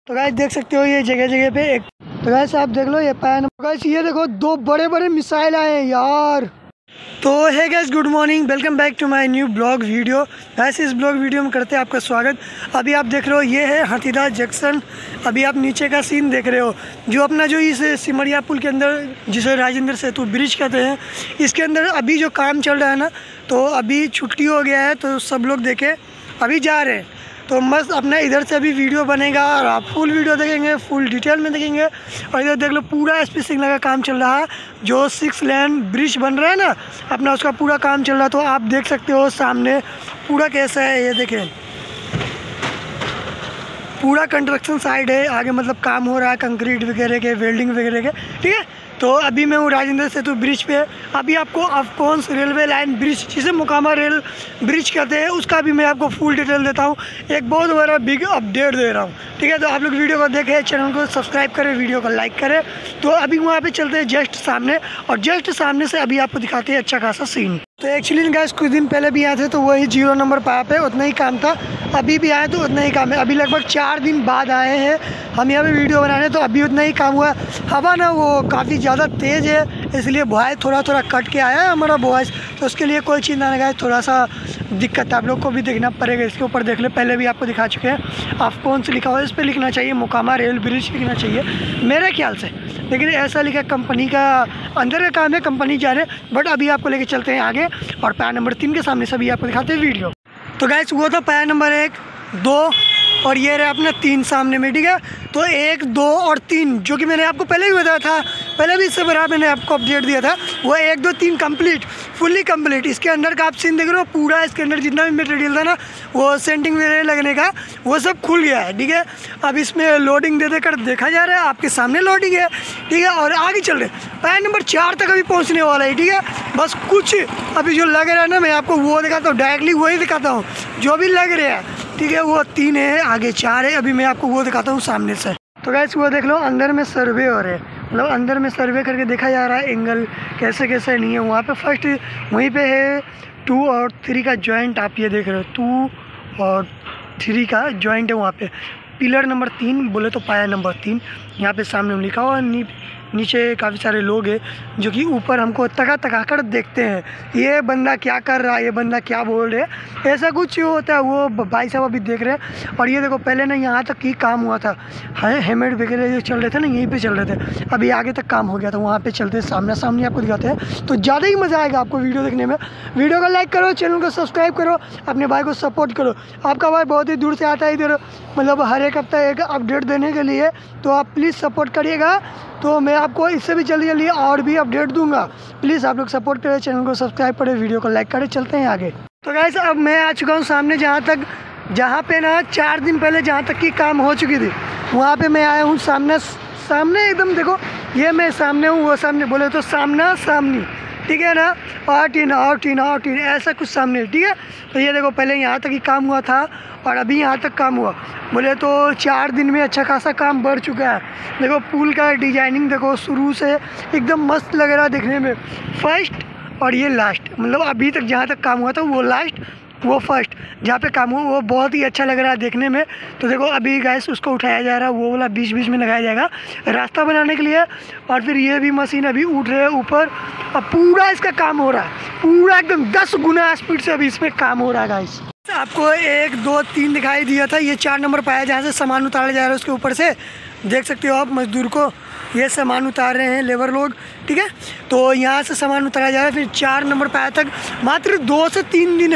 तो गाइस देख सकते हो ये जगह जगह पे एक, तो गाइस आप देख लो ये पैन, गाइस ये देखो दो बड़े बड़े मिसाइल आए हैं यार। तो है guys good morning, welcome back to my new blog video. Guys इस ब्लॉग वीडियो में करते हैं आपका स्वागत। अभी आप देख रहे हो ये है हाथीदह जंक्शन। अभी आप नीचे का सीन देख रहे हो, जो अपना जो इस सिमरिया पुल के अंदर जिसे राजेंद्र सेतु ब्रिज कहते हैं, इसके अंदर अभी जो काम चल रहा है ना, तो अभी छुट्टी हो गया है तो सब लोग देखे अभी जा रहे हैं। तो मस्त अपना इधर से अभी वीडियो बनेगा और आप फुल वीडियो देखेंगे, फुल डिटेल में देखेंगे। और इधर देख लो पूरा एसपी सिग्नल का काम चल रहा है, जो 6 लेन ब्रिज बन रहा है ना अपना, उसका पूरा काम चल रहा है। तो आप देख सकते हो सामने पूरा कैसा है, ये देखें पूरा कंस्ट्रक्शन साइड है, आगे मतलब काम हो रहा है कंक्रीट वगैरह के, वेल्डिंग वगैरह के, ठीक है। तो अभी मैं हूँ राजेंद्र सेतु ब्रिज पे। अभी आपको अफकोंस रेलवे लाइन ब्रिज जिसे मोकामा रेल ब्रिज कहते हैं, उसका भी मैं आपको फुल डिटेल देता हूँ, एक बहुत बड़ा बिग अपडेट दे रहा हूँ, ठीक है। तो आप लोग वीडियो को देखें, चैनल को सब्सक्राइब करें, वीडियो को लाइक करें। तो अभी वहाँ पे चलते हैं जस्ट सामने, और जस्ट सामने से अभी आपको दिखाते हैं अच्छा खासा सीन। तो एक्चुअली गाइस कुछ दिन पहले भी आए थे तो वही 0 नंबर पाया पे उतना ही काम था, अभी भी आए तो उतना ही काम है। अभी लगभग 4 दिन बाद आए हैं हम यहाँ पे वीडियो बनाने, तो अभी उतना ही काम हुआ है। हवा ना वो काफ़ी ज़्यादा तेज़ है, इसलिए वॉइस थोड़ा कट के आया है हमारा वॉइस, तो उसके लिए कोई चीज़ ना लगाए, थोड़ा सा दिक्कत है। आप लोग को भी देखना पड़ेगा, इसके ऊपर देख ले, पहले भी आपको दिखा चुके हैं। अफकोंस लिखा हुआ है, इस पर लिखना चाहिए मोकामा रेल ब्रिज लिखना चाहिए मेरे ख्याल से, लेकिन ऐसा लिखा कंपनी का अंदर का काम है, कंपनी जा रहे हैं। बट अभी आपको लेके चलते हैं आगे और पैर नंबर 3 के सामने से भी आपको दिखाते हैं वीडियो। तो गाइस वो था पैर नंबर 1, 2 और ये रहा अपना 3 सामने में, ठीक है। तो 1, 2 और 3 जो कि मैंने आपको पहले भी बताया था, पहले भी इससे बराबर मैंने आपको अपडेट दिया था, वो 1, 2, 3 कंप्लीट, फुल्ली कंप्लीट। इसके अंदर का आप सीन देख रहे हो, पूरा इसके अंदर जितना भी मटेरियल था ना, वो सेंटिंग वगैरह लगने का, वो सब खुल गया है, ठीक है। अब इसमें लोडिंग दे देकर देखा जा रहा है, आपके सामने लोडिंग है, ठीक है। और आगे चल रहे पैर नंबर 4 तक अभी पहुँचने वाला है, ठीक है। बस कुछ अभी जो लग रहा है ना, मैं आपको वो दिखाता हूँ, डायरेक्टली वही दिखाता हूँ जो भी लग रहा है, ठीक है। वो 3 है, आगे 4 है, अभी मैं आपको वो दिखाता हूँ सामने से। तो गाइस वो देख लो अंदर में सर्वे हो रहे हैं, मतलब अंदर में सर्वे करके देखा जा रहा है एंगल कैसे कैसे नहीं है। वहाँ पे फर्स्ट वहीं पे है 2 और 3 का जॉइंट, आप ये देख रहे हो 2 और 3 का जॉइंट है वहाँ पे। पिलर नंबर 3 बोले तो पाया नंबर 3 यहाँ पे सामने लिखा हुआ। नीचे काफ़ी सारे लोग हैं जो कि ऊपर हमको तका कर देखते हैं, ये बंदा क्या कर रहा है, ये बंदा क्या बोल रहे हैं, ऐसा कुछ होता है। वो भाई साहब अभी देख रहे हैं। और ये देखो पहले ना यहाँ तक ही काम हुआ था, हेलमेट वगैरह जो चल रहे थे ना, यहीं पे चल रहे थे, अभी आगे तक काम हो गया था। वहाँ पे चलते सामने सामने आपको दिखाते हैं, तो ज़्यादा ही मज़ा आएगा आपको वीडियो देखने में। वीडियो को लाइक करो, चैनल को सब्सक्राइब करो, अपने भाई को सपोर्ट करो। आपका भाई बहुत ही दूर से आता है इधर, मतलब हर एक हफ्ता एक अपडेट देने के लिए, तो आप प्लीज़ सपोर्ट करिएगा। तो मैं आपको इससे भी जल्दी और भी अपडेट दूंगा, प्लीज़ आप लोग सपोर्ट करें, चैनल को सब्सक्राइब करें, वीडियो को लाइक करें। चलते हैं आगे। तो गाइस अब मैं आ चुका हूँ सामने, जहाँ पे ना 4 दिन पहले जहाँ तक की काम हो चुकी थी, वहाँ पे मैं आया हूँ सामने एकदम देखो, ये मैं सामने हूँ, वो सामने, बोले तो सामना सामनी, ठीक है ना, और टीन ऐसा कुछ सामने, ठीक है। तो ये देखो पहले यहाँ तक ही काम हुआ था और अभी यहाँ तक काम हुआ, बोले तो 4 दिन में अच्छा खासा काम बढ़ चुका है। देखो पुल का डिजाइनिंग देखो, शुरू से एकदम मस्त लग रहा है देखने में, फर्स्ट और ये लास्ट, मतलब अभी तक जहाँ तक काम हुआ था वो लास्ट, वो फर्स्ट जहाँ पे काम हुआ वो बहुत ही अच्छा लग रहा है देखने में। तो देखो अभी गैस उसको उठाया जा रहा है, वो वाला बीच में लगाया जाएगा रास्ता बनाने के लिए। और फिर ये भी मशीन अभी उठ रहे हैं ऊपर, अब पूरा इसका काम हो रहा है, पूरा एकदम 10 गुना स्पीड से अभी इसमें काम हो रहा है गाइस। आपको 1, 2, 3 दिखाई दिया था, ये 4 नंबर पाया जहाँ से सामान उतारा जा रहा है, उसके ऊपर से देख सकते हो आप मजदूर को, ये सामान उतार रहे हैं लेबर लोग, ठीक है। तो यहाँ से सामान उतारा जा रहा है, फिर 4 नंबर पाया तक मात्र 2 से 3 दिन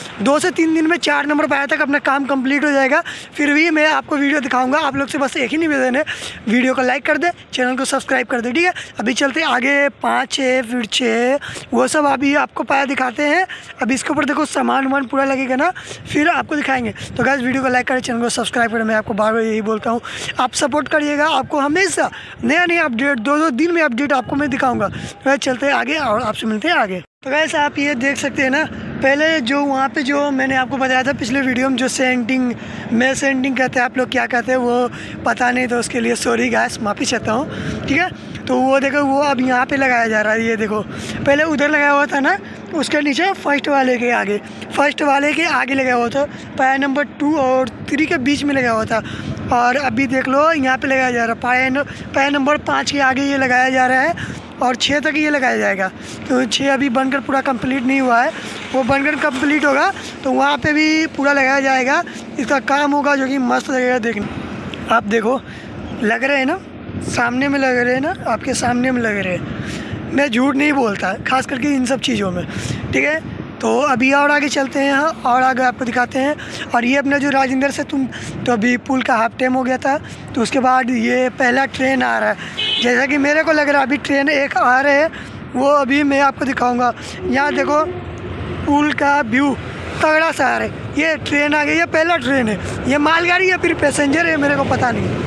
में 4 नंबर पाया तक अपना काम कंप्लीट हो जाएगा। फिर भी मैं आपको वीडियो दिखाऊंगा, आप लोग से बस एक ही निवेदन है, वीडियो को लाइक कर दे, चैनल को सब्सक्राइब कर दे, ठीक है। अभी चलते आगे 5, 6 फिर 6, वो सब अभी आपको पाया दिखाते हैं। अभी इसके ऊपर देखो सामान वामान पूरा लगेगा ना, फिर आपको दिखाएंगे। तो गाइस वीडियो को लाइक करें, चैनल को सब्सक्राइब करें, मैं आपको बार यही बोलता हूँ, आप सपोर्ट करिएगा, आपको हमेशा नया अपडेट 2-2 दिन में अपडेट आपको मैं दिखाऊंगा। तो चलते हैं आगे और आपसे मिलते हैं आगे। तो गाइस आप ये देख सकते हैं ना, पहले जो वहाँ पे जो मैंने आपको बताया था पिछले वीडियो में, जो सेंटिंग कहते हैं, आप लोग क्या कहते हैं वो पता नहीं, तो उसके लिए सॉरी गाइस, माफ़ी चाहता हूँ, ठीक है। तो वो देखो वो अब यहाँ पे लगाया जा रहा है, ये देखो पहले उधर लगाया हुआ था ना, उसके नीचे फर्स्ट वाले के आगे लगाया हुआ था, पैर नंबर 2 और 3 के बीच में लगा हुआ था। और अभी देख लो यहाँ पे लगाया जा रहा है पैन नंबर 5 के आगे ये लगाया जा रहा है और 6 तक ये लगाया जाएगा। तो 6 अभी बनकर पूरा कंप्लीट नहीं हुआ है, वो बनकर कंप्लीट होगा तो वहाँ पे भी पूरा लगाया जाएगा। इसका काम होगा जो कि मस्त लगेगा देखने। आप देखो लग रहे हैं ना, सामने में लग रहे हैं ना, आपके सामने में लग रहे हैं। मैं झूठ नहीं बोलता खास करके इन सब चीज़ों में, ठीक है। तो अभी और आगे चलते हैं और आगे आपको दिखाते हैं। और ये अपना जो राजेंद्र से तुम तो अभी पुल का हाफ टाइम हो गया था, तो उसके बाद ये पहला ट्रेन आ रहा है। जैसा कि मेरे को लग रहा है अभी ट्रेन एक आ रहे है, वो अभी मैं आपको दिखाऊंगा। यहाँ देखो पुल का व्यू तगड़ा सा आ रहा है। ये ट्रेन आ गई, ये पहला ट्रेन है। ये मालगाड़ी है फिर पैसेंजर है मेरे को पता नहीं।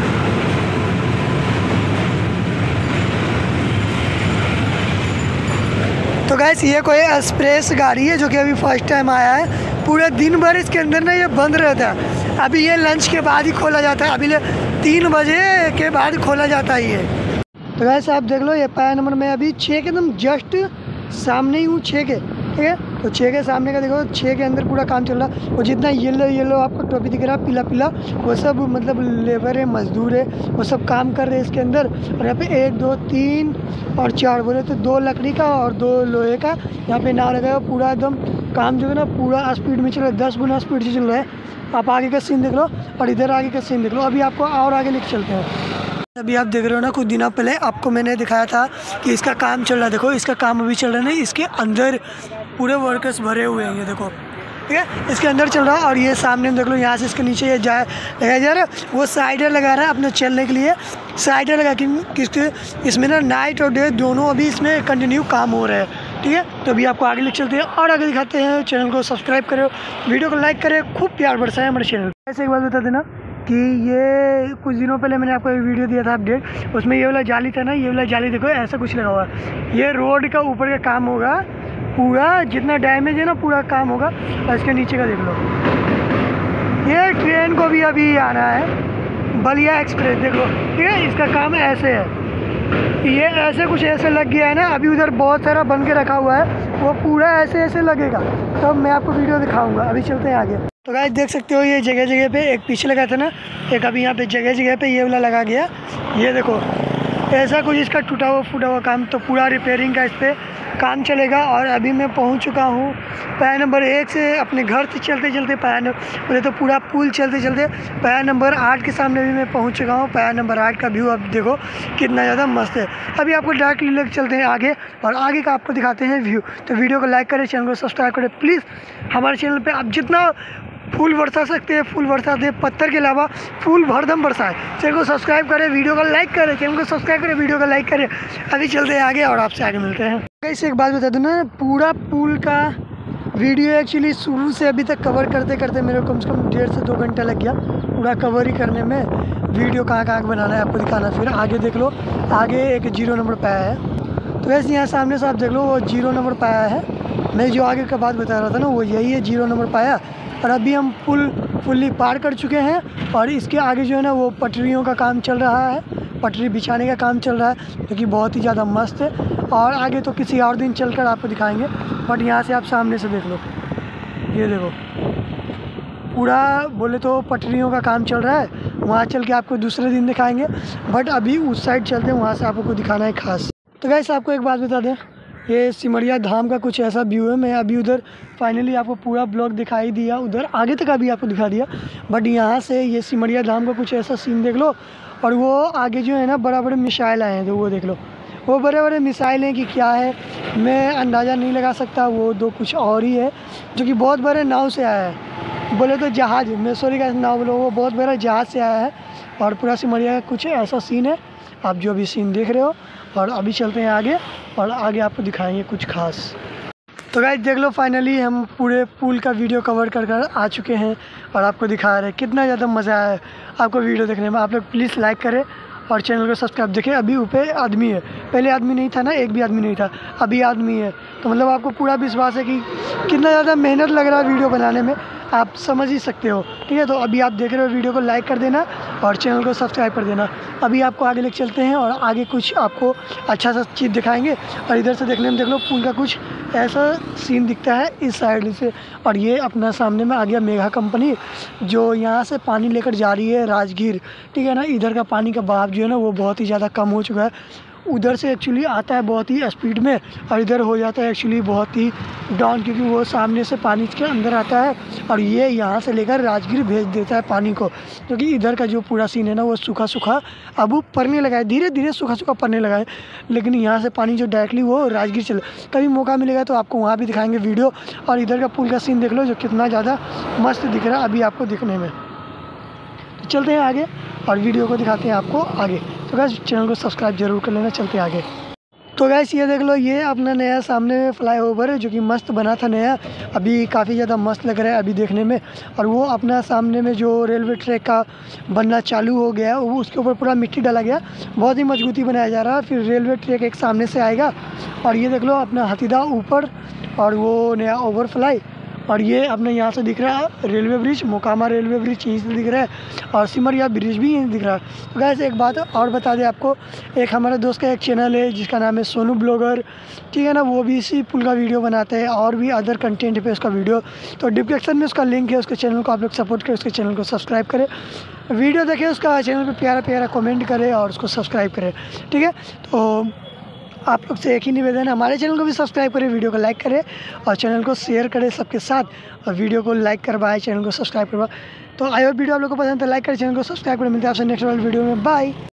तो गैस ये कोई एक्सप्रेस गाड़ी है जो कि अभी फर्स्ट टाइम आया है। पूरे दिन भर इसके अंदर ना ये बंद रहता है। अभी ये लंच के बाद ही खोला जाता है, अभी 3 बजे के बाद खोला जाता है ये। तो गैस आप देख लो ये पैन नंबर में अभी 6 के एकदम जस्ट सामने ही हूँ, 6 के, ठीक है। तो 6 के सामने का देखो, 6 के अंदर पूरा काम चल रहा है। वो जितना येलो आपको टोपी दिख रहा है पीला पीला, वो सब मतलब लेबर है, मजदूर है, वो सब काम कर रहे हैं इसके अंदर। और यहाँ पे 1 2 3 और 4 बोले तो 2 लकड़ी का और 2 लोहे का यहाँ पे नाव लगाया। पूरा एकदम काम जो है ना पूरा स्पीड में चल रहा है, 10 गुना स्पीड से चल रहा है। आप आगे का सीन देख लो और इधर आगे का सीन देख लो। अभी आपको और आगे लेके चलते हैं। अभी आप देख रहे हो ना, कुछ दिनों पहले आपको मैंने दिखाया था कि इसका काम चल रहा है। देखो इसका काम अभी चल रहा है ना, इसके अंदर पूरे वर्कर्स भरे हुए हैं, ये देखो, ठीक है। इसके अंदर चल रहा है। और ये सामने देख लो, यहाँ से इसके नीचे ये लगाया जा रहा है। वो साइडर लगा रहा है अपने चलने के लिए, साइडर लगा के किसके इसमें ना नाइट और डे दोनों अभी इसमें कंटिन्यू काम हो रहा है, ठीक है। तो अभी आपको आगे लेके चलते हैं और आगे दिखाते हैं। चैनल को सब्सक्राइब करो, वीडियो को लाइक करें, खूब प्यार बरसाएं हमारे चैनल। ऐसे एक बात बता देना कि ये कुछ दिनों पहले मैंने आपको एक वीडियो दिया था अपडेट, उसमें ये वाला जाली था ना, ये वाला जाली देखो ऐसा कुछ लगा हुआ है। ये रोड का ऊपर का काम होगा, पूरा जितना डैमेज है ना पूरा काम होगा। और इसके नीचे का देख लो, ये ट्रेन को भी अभी आना है, बलिया एक्सप्रेस देख लो, ठीक है। इसका काम ऐसे है, ये ऐसे कुछ ऐसे लग गया है ना, अभी उधर बहुत सारा बन के रखा हुआ है, वो पूरा ऐसे ऐसे लगेगा। तब मैं आपको वीडियो दिखाऊंगा। अभी चलते हैं आगे। तो गाइस देख सकते हो ये जगह जगह पे, एक पीछे लगा था ना, एक अभी यहाँ पे जगह जगह पे ये वाला लगा गया। ये देखो ऐसा कुछ इसका टूटा हुआ फूटा हुआ काम, तो पूरा रिपेयरिंग का इस पर काम चलेगा। और अभी मैं पहुँच चुका हूँ पैन नंबर 1 से अपने घर से चलते चलते बोले तो पूरा पुल चलते चलते पैन नंबर 8 के सामने भी मैं पहुँच चुका हूँ। पैन नंबर 8 का व्यू अब देखो कितना ज़्यादा मस्त है। अभी आपको डायरेक्टली लेकर चलते हैं आगे और आगे का आपको दिखाते हैं व्यू। तो वीडियो को लाइक करें, चैनल को सब्सक्राइब करें प्लीज़। हमारे चैनल पर आप जितना फूल बरसा सकते हैं फूल बरसा दे, पत्थर के अलावा फूल भरदम बरसाए। चैनल को सब्सक्राइब करें, वीडियो को लाइक करें, चैनल को सब्सक्राइब करें, वीडियो को लाइक करें। अभी चलते हैं आगे और आपसे आगे मिलते हैं। कैसे एक बात बता दूँ ना, पूरा पुल का वीडियो एक्चुअली शुरू से अभी तक कवर करते करते मेरे को कम से कम 1.5 से 2 घंटा लग गया पूरा कवर ही करने में। वीडियो कहाँ कहाँ बनाना है आपको दिखाना। फिर आगे देख लो, आगे एक 0 नंबर पाया है। तो वैसे यहाँ सामने से आप देख लो वो 0 नंबर पाया है। मैं जो आगे का बात बता रहा था ना वो यही है, 0 नंबर पाया। और अभी हम पुल फुल्ली पार कर चुके हैं और इसके आगे जो है ना वो पटरियों का काम चल रहा है, पटरी बिछाने का काम चल रहा है जो कि बहुत ही ज़्यादा मस्त है। और आगे तो किसी और दिन चलकर आपको दिखाएंगे, बट यहाँ से आप सामने से देख लो, ये देखो पूरा बोले तो पटरियों का काम चल रहा है। वहाँ चल के आपको दूसरे दिन दिखाएंगे, बट अभी उस साइड चलते हैं, वहाँ से आपको दिखाना है खास। तो गाइस आपको एक बात बता दें, ये सिमरिया धाम का कुछ ऐसा व्यू है। मैं अभी उधर फाइनली आपको पूरा ब्लॉग दिखाई दिया, उधर आगे तक अभी आपको दिखा दिया, बट यहाँ से ये सिमरिया धाम का कुछ ऐसा सीन देख लो। और वो आगे जो है ना बड़ा बड़े मिसाइल आए हैं, तो वो देख लो, वो बड़े बड़े मिसाइल हैं कि क्या है मैं अंदाज़ा नहीं लगा सकता। वो दो कुछ और ही है जो कि बहुत बड़े नाव से आया है, बोले तो जहाज़ में, सॉरी का नाव बोलो, वो बहुत बड़ा जहाज़ से आया है। और पूरा सिमरिया का कुछ ऐसा सीन है, आप जो अभी सीन देख रहे हो। और अभी चलते हैं आगे और आगे आपको दिखाएंगे कुछ खास। तो गाइस देख लो फाइनली हम पूरे पुल का वीडियो कवर कर आ चुके हैं और आपको दिखा रहे हैं कितना ज़्यादा मज़ा आया आपको वीडियो देखने में। आप लोग प्लीज़ लाइक करें और चैनल को सब्सक्राइब। देखें अभी ऊपर आदमी है, पहले आदमी नहीं था ना, एक भी आदमी नहीं था, अभी आदमी है। तो मतलब आपको पूरा विश्वास है कि कितना ज़्यादा मेहनत लग रहा है वीडियो बनाने में, आप समझ ही सकते हो, ठीक है। तो अभी आप देख रहे हो, वीडियो को लाइक कर देना और चैनल को सब्सक्राइब कर देना। अभी आपको आगे लेके चलते हैं और आगे कुछ आपको अच्छा सा चीज़ दिखाएंगे। और इधर से देखने में देख लो पुल का कुछ ऐसा सीन दिखता है इस साइड से। और ये अपना सामने में आ गया मेगा कंपनी, जो यहाँ से पानी लेकर जा रही है राजगीर, ठीक है ना। इधर का पानी का बहाव जो है ना वो बहुत ही ज़्यादा कम हो चुका है। उधर से एक्चुअली आता है बहुत ही स्पीड में और इधर हो जाता है एक्चुअली बहुत ही डाउन, क्योंकि वो सामने से पानी के अंदर आता है और ये यहाँ से लेकर राजगीर भेज देता है पानी को। क्योंकि इधर का जो पूरा सीन है ना वो सूखा सूखा अब वो पड़ने लगा है, धीरे धीरे सूखा सूखा पड़ने लगा है। लेकिन यहाँ से पानी जो डायरेक्टली वो राजगीर चले, कभी मौका मिलेगा तो आपको वहाँ भी दिखाएंगे वीडियो। और इधर का पुल का सीन देख लो जो कितना ज़्यादा मस्त दिख रहा है अभी आपको दिखने में। तो चलते हैं आगे और वीडियो को दिखाते हैं आपको आगे। तो गाइस चैनल को सब्सक्राइब जरूर कर लेना। चलते हैं आगे। तो गाइस ये देख लो, ये अपना नया सामने में फ्लाईओवर है जो कि मस्त बना था नया, अभी काफ़ी ज़्यादा मस्त लग रहा है अभी देखने में। और वो अपना सामने में जो रेलवे ट्रैक का बनना चालू हो गया वो उसके ऊपर पूरा मिट्टी डाला गया, बहुत ही मजबूती बनाया जा रहा है। फिर रेलवे ट्रैक एक सामने से आएगा और ये देख लो अपना हाथीदह ऊपर और वो नया ओवरफ्लाई। और ये अपने यहाँ से दिख रहा है railway bridge, Mokama railway bridge यहीं से दिख रहा है और सिमरिया ब्रिज भी यहीं दिख रहा है। तो गाइस एक बात और बता दें आपको, एक हमारे दोस्त का एक चैनल है जिसका नाम है सोनू ब्लॉगर, ठीक है ना। वो भी इसी पुल का वीडियो बनाते हैं और भी अदर कंटेंट पे उसका वीडियो, तो डिस्क्रिप्शन में उसका लिंक है। उसके चैनल को आप लोग सपोर्ट करें, उसके चैनल को सब्सक्राइब करें, वीडियो देखें, उसका चैनल पर प्यारा प्यारा कमेंट करें और उसको सब्सक्राइब करें, ठीक है। तो आप लोग से एक ही निवेदन है, हमारे चैनल को भी सब्सक्राइब करें, वीडियो को लाइक करें और चैनल को शेयर करें सबके साथ, और वीडियो को लाइक करवाएं, चैनल को सब्सक्राइब करवाएं। तो आई होप वीडियो आप लोग को पसंद है, लाइक करें, चैनल को सब्सक्राइब करें। मिलते हैं आपसे नेक्स्ट वाले वीडियो में, बाय।